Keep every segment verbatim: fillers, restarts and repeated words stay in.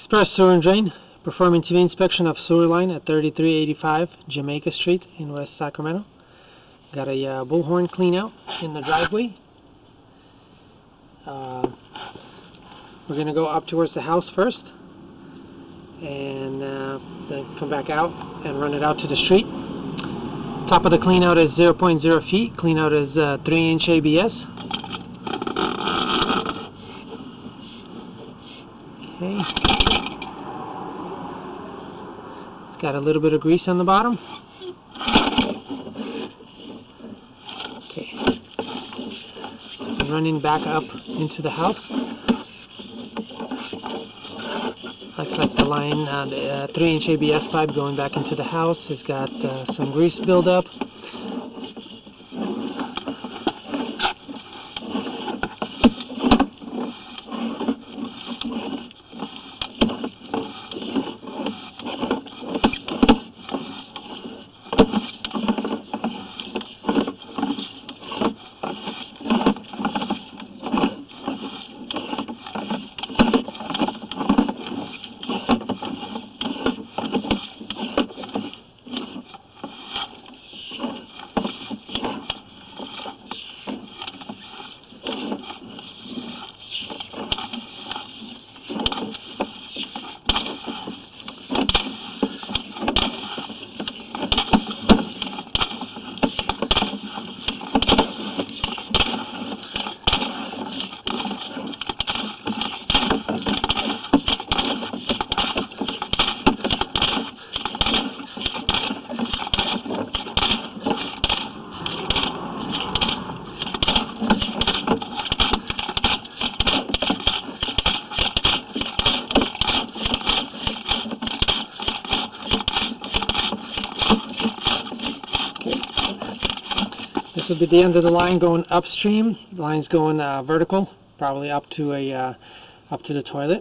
Express Sewer and Drain, performing T V inspection of sewer line at thirty-three eighty-five Jamaica Street in West Sacramento. Got a uh, bullhorn clean out in the driveway. Uh, we're going to go up towards the house first and uh, then come back out and run it out to the street. Top of the clean out is zero point zero feet. Clean out is uh, three inch A B S. Okay. It's got a little bit of grease on the bottom. Okay. I'm running back up into the house. Looks like the line, uh, the uh, three inch A B S pipe going back into the house has got uh, some grease buildup. This will be the end of the line going upstream. The line's going uh, vertical, probably up to a uh, up to the toilet.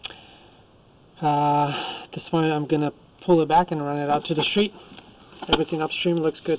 Uh, at this point, I'm gonna pull it back and run it out to the street. Everything upstream looks good.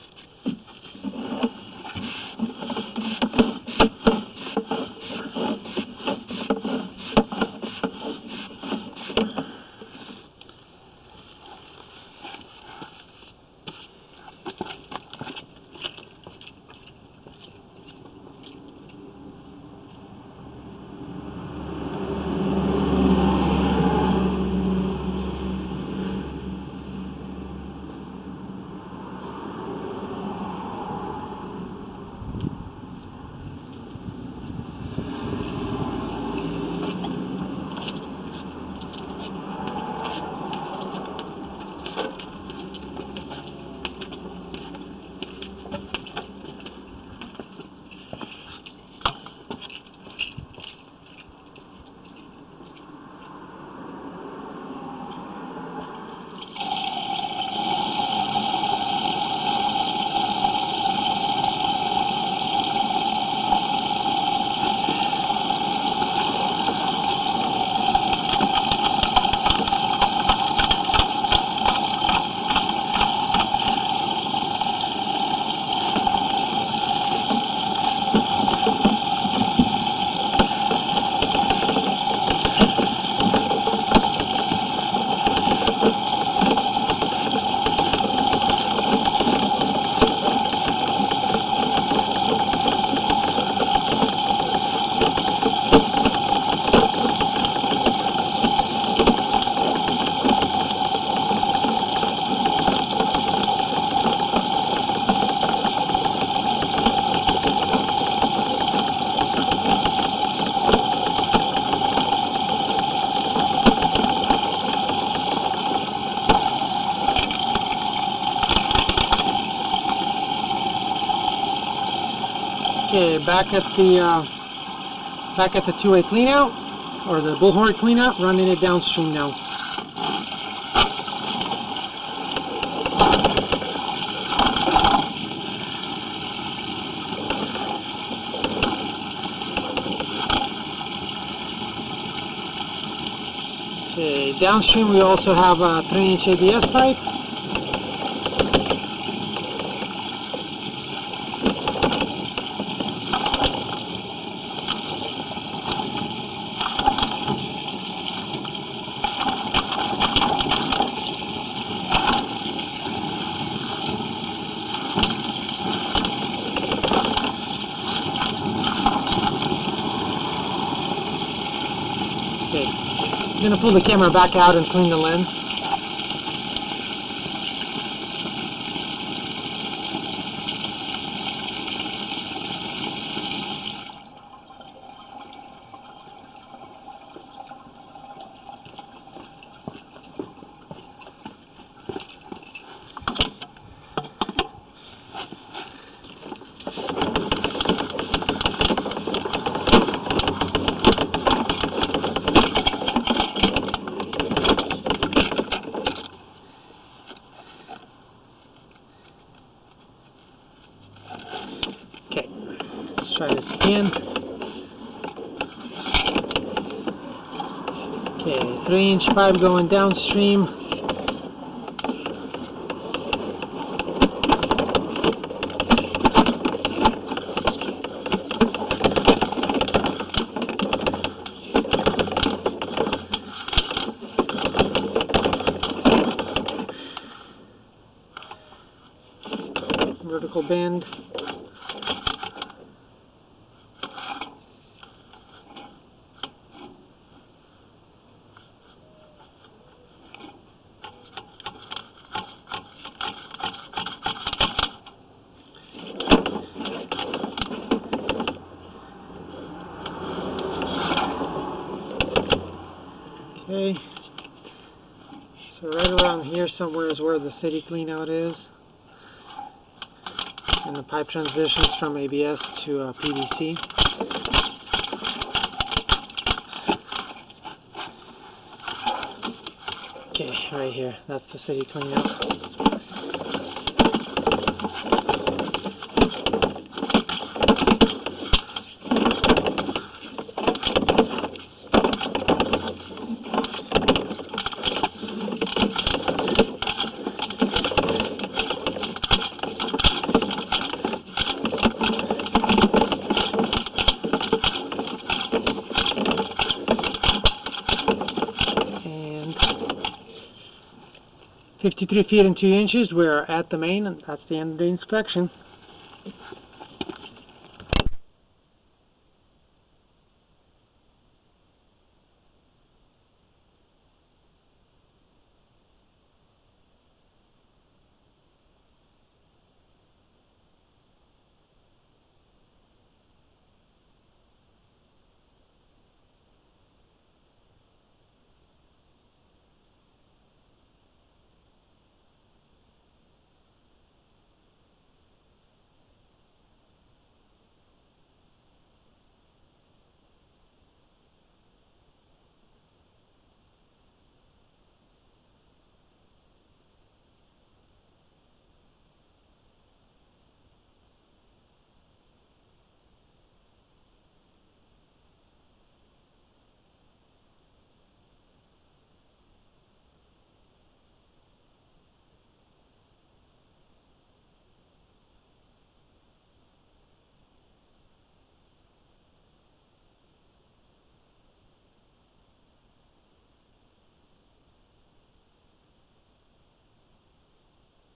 Okay, back at the uh, back at the two-way cleanout, or the bullhorn cleanout, running it downstream now. Okay, downstream we also have a three inch A B S pipe. I'm going to pull the camera back out and clean the lens. Okay, let's try this again. Okay, three inch pipe going downstream. Vertical bend. Okay, so right around here somewhere is where the city cleanout is, and the pipe transitions from A B S to uh, P V C. Okay, right here, that's the city cleanout. fifty-three feet and two inches, we're at the main, and that's the end of the inspection.